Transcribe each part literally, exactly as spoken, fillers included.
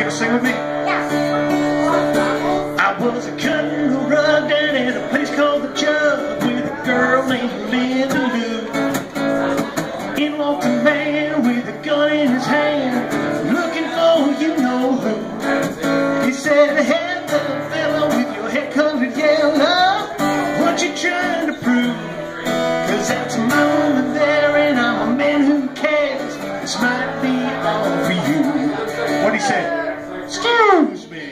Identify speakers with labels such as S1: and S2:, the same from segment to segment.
S1: Can you sing with me?
S2: Yeah.
S1: I was a cutting the rug down at a place called The Jug with a girl named Linda Lou. In walked a man with a gun in his hand, looking for you know who. He said, "Hey, little fella with your hair colored yellow, what you trying to prove? Cause that's my woman there and I'm a man who cares. This might be all for you." What'd he say? "Excuse me."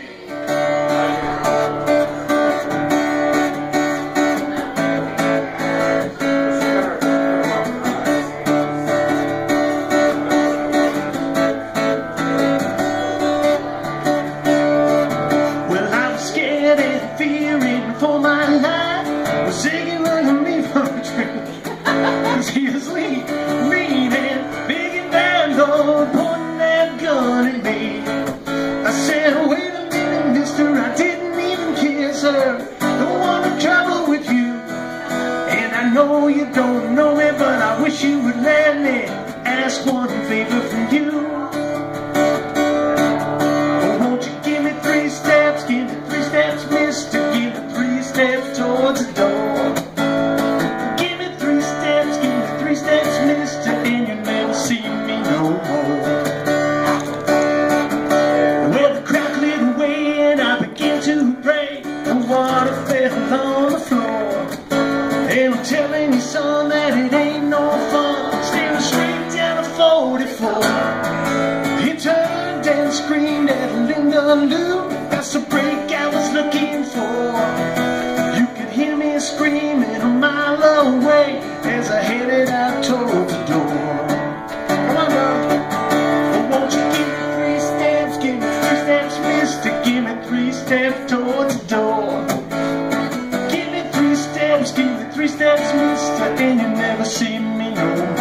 S1: Fearing for my life, was singing like a leaf from a tree. Cause he was lean, mean and big and bad, Lord, pointing that gun at me. I said, "Wait a minute, mister, I didn't even kiss her. Don't want no trouble with you. And I know you don't know me, but I wish you would let me ask one favor from you. Oh, won't you give me three steps, give me three steps, mister, give me three steps towards the door. Give me three steps, give me three steps, mister, and you'll never see me no more." Well, the crowd cleared away and I began to pray. The water fell on the floor. And I'm telling you, son, that it ain't no fun staring straight down a forty-four. He turned and screamed at Linda Lou. That's the break I was looking for. You could hear me screaming a mile away as I headed out toward the door. Come on, bro. Oh, won't you give me three steps, give me three steps, mister, give me three steps towards the door. Give me three steps, give me three steps, mister, and you'll never see me no more.